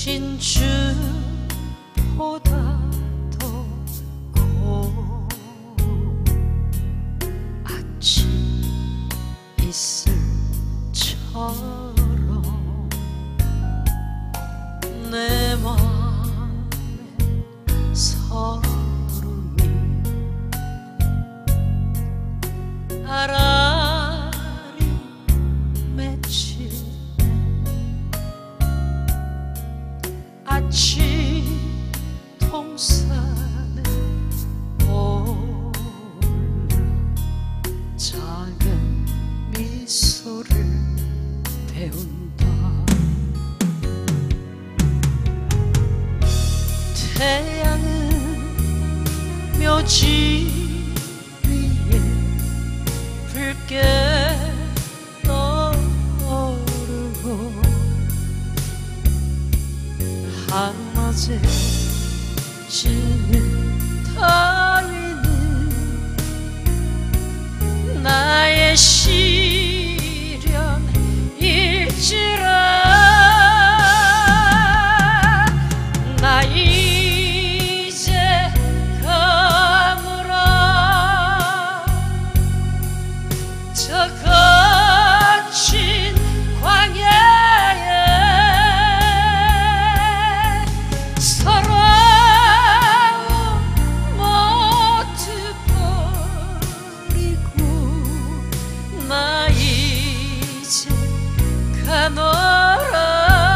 진주보다 더 고운 아침 이슬처럼 내 맘에 서름이 아라리 맺힐 때 아침 동산에 올라 작은 미소를 배운다. 태양은 묘지 위에 붉게 떠오르고 한낮에 지는 따위는 나의 시련일지라. 나 이제 가노라 저 거친 광야에 서러움 모두 버리고 나 이제 가노라.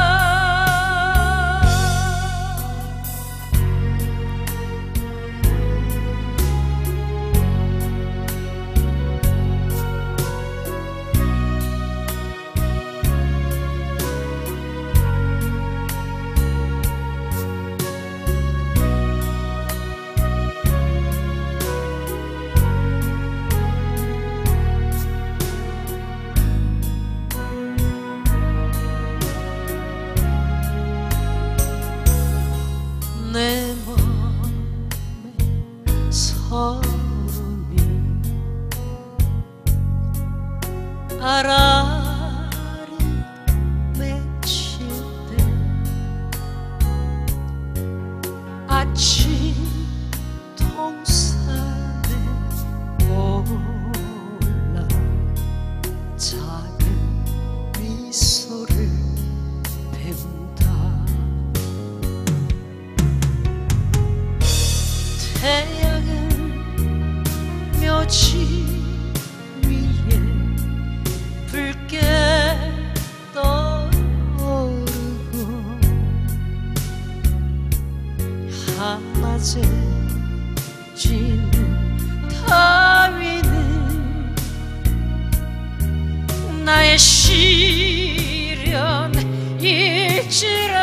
내 맘에 서름이 아라리 맺힐 때 아침 동산에 올라 작은 미소를 배운다. 태양은 묘지 위에 붉게 떠오르고 한낮에 지는 따위는 나의 시련일지라.